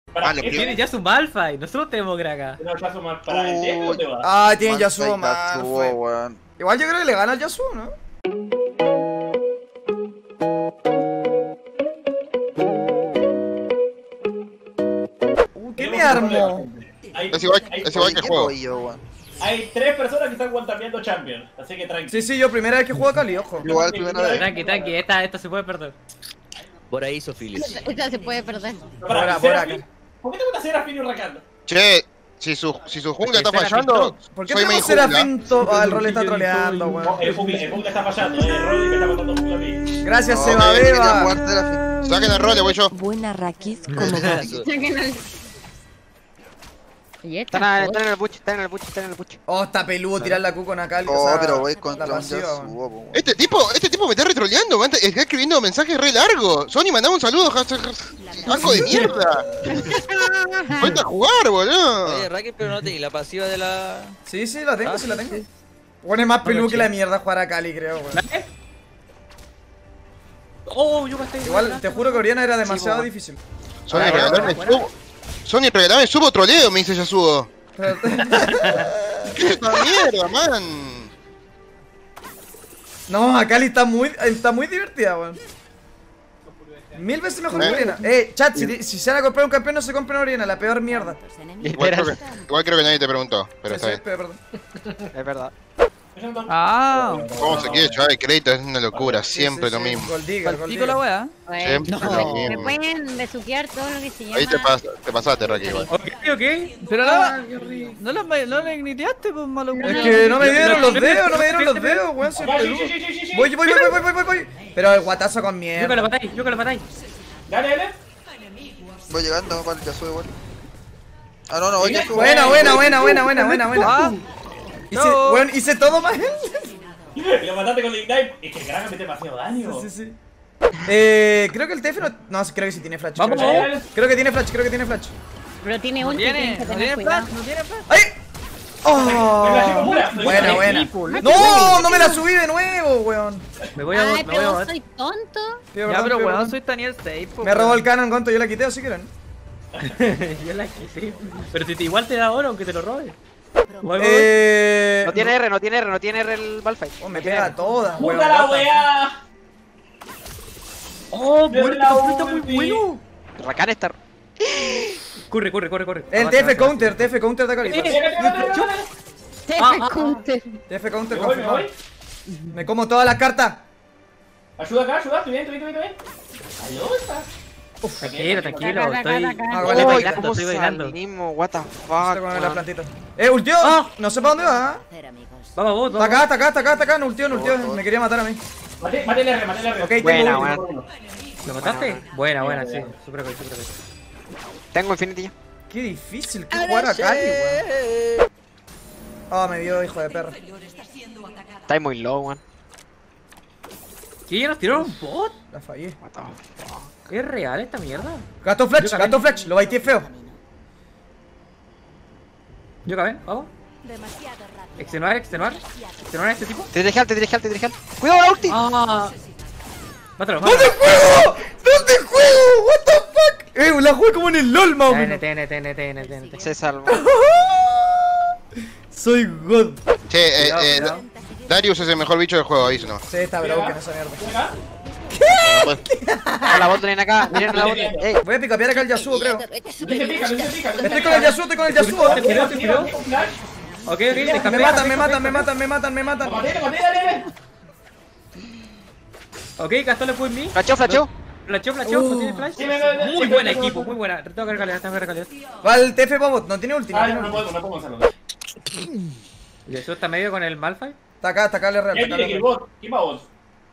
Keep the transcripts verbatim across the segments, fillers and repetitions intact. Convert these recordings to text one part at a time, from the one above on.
Para, Vale, tiene ya su Malphite, nosotros tenemos Graga. No, Yasuo mal para el T, ¿o te va? Ah, tiene Yasuo Malphite, Yasuo, mal. weón. Igual yo creo que le gana al Yasuo, ¿no? Uh, ¿qué me armó? Hay, Es igual, hay, es igual que el juego. Yo, weón. hay tres personas que están guantapeando Champion, así que tranqui. Sí, sí, yo primera vez que juego a Cali, ojo. Igual, primera vez. Tranqui, tranqui, esta, esta se puede perder. Por ahí, Sofilis. Esta se puede perder. Para, Por- por Serafín, acá. ¿por qué te gusta Serafín y Rakan? Che, si su, si su jungla está Serafín fallando, ¿Por qué soy main tenemos jungla. Serafín? to- Ah, el rol está troleando, No, weón. el jungla, el jungla está fallando, el Rolly me está matando jungla a mí. Gracias, No, Seba me quería Beba. jugar Serafín. Saquen el rol, le voy yo. Buena Rakiz como vos. Y Están, esta a- están en el buche, están en el buche, están en el buche. Oh, está peludo tirar la Q con Akali. Oh, o sea, pero voy la contra un pasiva, Yasuo, weón. weón. Este tipo, este tipo me está retroleando, man. Está escribiendo mensajes re largos. Sony, mandame un saludo, hashtag- asco de mierda. Cuenta a jugar, boludo. Oye, Raquel, pero no te di la pasiva de la. Sí, sí, la tengo, Ah, sí la sí, tengo. sí. Bueno, es más peludo que la mierda jugar a Cali, creo, weón. Oh, yo gasté. Igual, te juro que Oriana era demasiado po. difícil. Sony, Ah, regalame bueno, subo. Sony, regalame subo troleo, me dice Yasuo. Pero- ¿Qué es esta mierda, man? No, Akali está muy, está muy divertida, weón. Mil veces mejor que ¿Eh? Oriana. Eh, chat, si, si se van a comprar un campeón, no se compren Oriana, la peor mierda. Igual creo, que, igual creo que nadie te preguntó, pero Sí, está sí, bien. pero perdón. Es verdad. Ah. ¿Cómo se quiere llevar el crédito? Es una locura, siempre Sí, sí, lo sí, mismo. Gold digger, gold Palpico la digger. wea. Siempre Bueno, lo me mismo. pueden besuquear todo lo que se llama. Ahí te, pas, te pasaste, Raquel, igual. Ok, ok. Pero Ah, no, qué horrible. no la, no la igniteaste, pues malo. Es que no me dieron los dedos, no me dieron los dedos, weón, soy Ya, sí, peludo. sí, sí, sí, sí. Voy, voy, voy, voy, voy, voy, voy. Pero el guatazo con Yo que mierda. lo matáis, yo que lo matáis. Dale, dale. Voy llegando, vale, Yasuo igual. Ah, no, no, voy Yasuo. Buena, buena, buena, buena, buena, buena, buena. Ah, Hice, no. weón, hice todo mal. Y lo mataste con el Ignite. Es que el Graga mete demasiado daño. Sí, sí. Eh, creo que el T F no. No, creo que sí tiene flash. Vamos, creo, que- vamos. creo que tiene flash, creo que tiene flash. Pero tiene no ulti, tiene, tienes que no tener tiene cuidado. flash, no tiene flash. ¡Ay! Me la llevo ¡Oh! pura. Buena, buena. Equipo, ¡No! ¡No me la subí de nuevo, weón! Me voy a Ay, bot, me voy a pero bot. soy tonto. Pido Ya, perdón, pero pido weón, perdón. soy Daniel seis, po. Me robó el canon, Gonto, yo la quité, así quieren. Yo la quité. Pero si te, igual te da oro aunque te lo robe. Igual, Eh. No tiene R, no tiene R, no tiene R el Malphite. Oh, me pega a todas, weón. ¡Puta la what the- weá! Oh, Desde muerte la conflicto está muy ulti. bueno. Rakan está. Corre, corre, corre, corre. El Avanza, T F avanza, counter, T F counter de Cali. Dale, dale, dale, dale, dale. Te Ah, ah, counter. T F counter Me voy, me confirmado. voy. Me como todas las cartas. Ayuda acá, ayuda. Estoy bien, estoy bien, estoy bien. Ayuda, está. Tranquilo, tranquilo. Acá, acá, Estoy, acá, acá. Ah, estoy vale, Uy, bailando, cómo estoy bailando. salimos, what the Estoy fuck, con la weón. plantita. Eh, ultió. No sé para dónde va. ¿eh? Vamos, vos, Está vamos. acá, está acá, está acá, está acá. No ultió, no ultió. Me quería matar a mí. Mate, mate el R, mate el R. Ok, tengo Buena, ulti. buena. ¿Lo mataste? Buena, buena, sí. Super cool, super cool. Tengo Infinity ya. Qué difícil que jugar a Cali, weón. Oh, me dio, hijo de perra. Está muy low, weón. ¿Qué? ¿Nos tiraron un bot? La fallé. What the fuck. ¿Es real esta mierda? Gato Flash, Yo también. gato Flash. Lo baiteé feo. Yo acabé, vamos. Extenuar, extenuar. Extenuar a este tipo. Te dirige al, te dirige al, te dirige al. ¡Cuidado la ulti! Ah. Mátalo, ¿Dónde mátalo. juego? ¿Dónde juego? What the fuck? Eh, la jugué como en el LOL, más o T N, menos. T N, T N, T N, T N. Se salva. Soy God. Che, eh, Cuidado, eh, cuidado. Darius es el mejor bicho del juego, aviso no. Sí, está broken esa mierda. Acá. A la bot lane acá, miren la bot lane. Ey, Voy a picapear acá el Yasuo, creo. Dice pica, dice pica. Estoy con el Yasuo, estoy con el Yasuo. Te cuidado, te cuidado. Flash. Ok, ok, te Me cambié. matan, me matan, me matan, me matan, me matan. Lo maté, lo maté, dale, dale. Ok, gastó la en mí. flasheo, flasheo. Flasheo, flasheo, no tiene flash. Sí, me- me- me- Muy sí, buen me- me- equipo, me- muy buena. Tengo que recargar, tengo que recargar. Va el T F Bobot, no tiene ulti, no Ah, tiene no, no ulti. puedo, no puedo usarlo. Y eso está medio con el Malphite. Está acá, está acá el real, ¿Quién está acá tiene que ir el bot? ¿Quién va bot?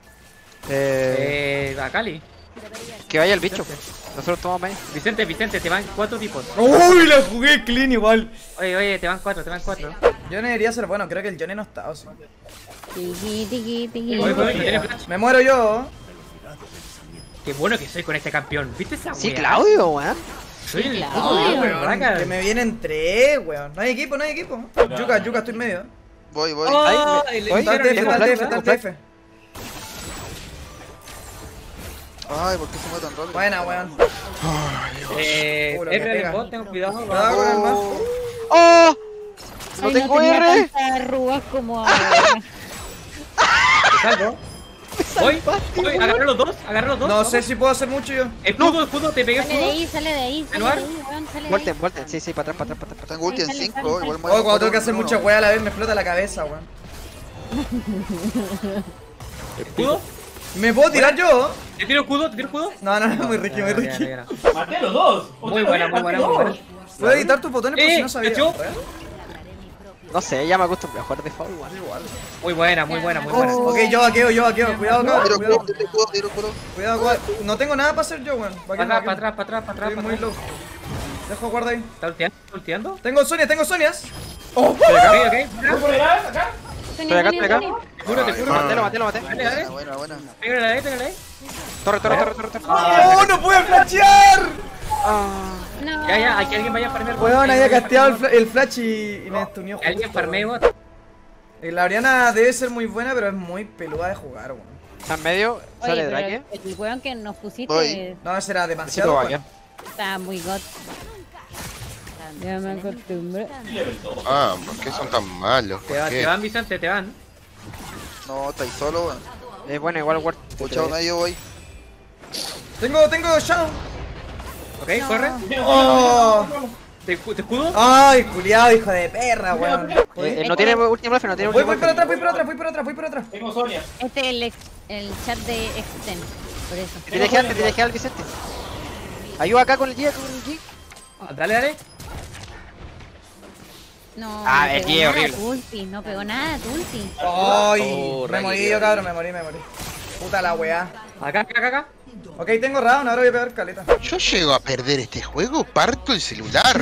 Eh, Eh, a Cali. que vaya el bicho. Nosotros tomamos main. Vicente, Vicente, te van cuatro tipos. Uy, la jugué clean igual. Oye, oye, te van cuatro, te van cuatro. Yo no debería ser bueno, creo que el Johnny no está, o sea. Tiki, tiki, tiki. Oye, oye, no tiene flash. Me muero yo. Qué bueno que soy con este campeón. ¿Viste esa Sí, wea? Claudio, weón. Soy el Claudio. puto dios, weón, Braca. Que me vienen tres, weón. No hay equipo, no hay equipo. Yuka, Yuka, estoy en medio. Voy, voy. Oh, Ahí, el- voy. Está el T F, tengo está el T flash, F, está el tengo T F. Ay, ¿por qué se mueve tan rápido? Buena, weón. Eh, Puro que R del pega. bot, ten cuidado. Cuidado con el más. ¡Oh! ¡No Ay, tengo tenía R! tantas arrugas como ahora. Te salvo. Voy, voy, agarré los dos, agarré los dos. No sé si puedo hacer mucho yo. Escudo, escudo, te pegué Sale de escudo. ahí, sale de ahí, sale de ¿Anuar? ahí, weón, sale de Vuelten, ahí. vuelten. Sí, sí, para atrás, para atrás, para atrás. Tengo ulti en Sale, cinco, sale, igual me Oh, cuando tengo que hacer mucha weá a la vez me explota la cabeza, weón. Escudo. ¿Me puedo tirar yo? Te tiro escudo, te tiro escudo. No, no, no, muy ricky, muy Ya, ya, ricky. ya, ya. Maté a los dos. Muy buena, muy buena, muy buena. ¿Puedo editar tus botones por Eh, si no sabía? ¿cachó? ¿Real? No sé, ya me acostumbré a jugar de foul, igual. Muy buena, muy buena, muy buena. Ok, yo vaqueo, yo vaqueo. Cuidado, cabrón, Tiro cuidado. escudo, tiro escudo, tiro escudo. Cuidado, cuidado. No tengo nada para hacer yo, weón. Para Vaqueo, atrás, para vaqueo. atrás, para atrás, para atrás. Estoy para muy atrás. low. Dejo guarda ahí. ¿Está ulteando? ¿Está ulteando? Tengo Sonias, tengo Sonias. Oh, Ok, ok. ¿Voy por acá? ¿Acá? Estoy acá, estoy acá. Te juro, te juro. Maté, lo maté, lo maté. Dale, dale. Buena, buena, buena. Pégale ahí, pégale ahí. Torre, torre, torre, torre, torre. ¡Oh, no pude flashear! No. Ya, ya, hay que alguien vaya a farmear. Weón, había casteado el, fla- el flash y, y me estunió. Que alguien justo, farmee weón. bot. Eh, La Oriana debe ser muy buena, pero es muy peluda de jugar, weón. Está en medio, sale Oye, Drake. pero el weón que nos pusiste Voy. No, ese era Necesito demasiado. vaquear. está muy got. Ya me acostumbré. Ah, ¿por qué son tan malos? Te, ¿Por va- qué? te van, Vicente, te van. No, estáis solo, weón. Es bueno, igual Ward. Puchado medio voy. Tengo, tengo Shadow. Ok, corre. Oh. ¿Te, te escudo? Ay, culiado, hijo de perra, weón. Eh, eh, no tiene último F, no tiene Voy, último voy para F. atrás, voy para atrás, voy para atrás, voy para atrás. Tengo Sonia. Este es el, ex- el chat de Extend. Por eso. Te dejé antes, te dejé al Vicente. Ayuda acá con el G, con el G. Ah, Dale, dale. No, Ah, no el pegó G es nada horrible. tu ulti, no pegó nada tu ulti. Ay, Oh, me Raki, morí qué yo, cabrón, me morí, me morí. Puta la weá. Acá, acá, acá, acá. Ok, tengo round, ahora voy a pegar caleta. Yo llego a perder este juego, parto el celular.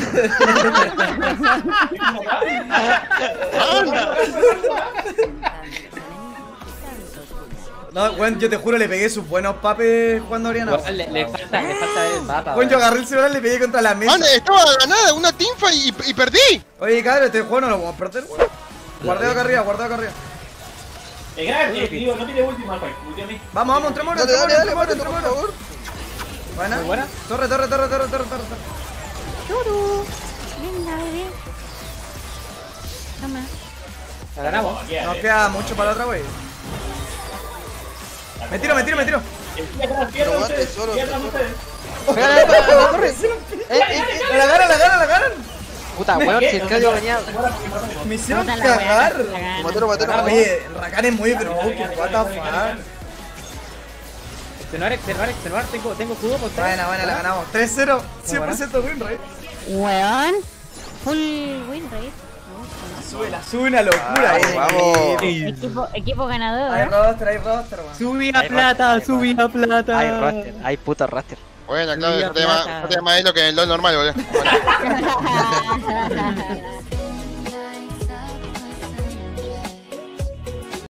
No, weón, yo te juro, le pegué sus buenos papes jugando Oriana. Igual Le, le falta, le falta el mapa. Weón, yo weón. agarré el celular y le pegué contra la mesa. Man, estaba ganada una teamfight y, y perdí. Oye, cabrón, este juego no lo podemos perder, weón. Guardeo acá arriba, guardeo acá arriba. El gran, eh, digo, no tiene ulti, Malphite. Ulti a mí. Vamos, vamos, entremos, Dale, entremos, dale, dale, entremos, mátenlo, por entremos. favor. Buena. Muy buena. Torre, torre, torre, torre, torre, torre. torre. Churu. Venga, bebé. Toma. La ganamos. Aquí, Nos eh. queda mucho para la otra, wey. Me tiro, me tiro, me tiro. Estoy atrás, Pero pierdan aguante, ustedes. solo, Pierdan solo. ustedes. Pégale a la- a la torre. Eh, eh, eh. La ganan, la ganan, la ganan. Puta, weón, si el Claudio venía. Me hicieron Bota la weá, cagar. la gana. Matero, matero, matero. Oye, el Rakan es muy broken, what the fuck. Extenuar, extenuar, extenuar. Tengo, tengo escudo por tres. Buena, buena, la ganamos. tres cero, cien por ciento win rate. Weón. Full win rate. Sube, la sube una locura, eh. Vamos. Equipo, equipo ganador. Hay roster, hay roster, weón. Subí Hay a plata, raster, subí a plata. Hay raster, hay puta raster. Bueno, claro, Mira, no te llama- plata. no te llama lo que en el LoL normal, boludo. Bueno,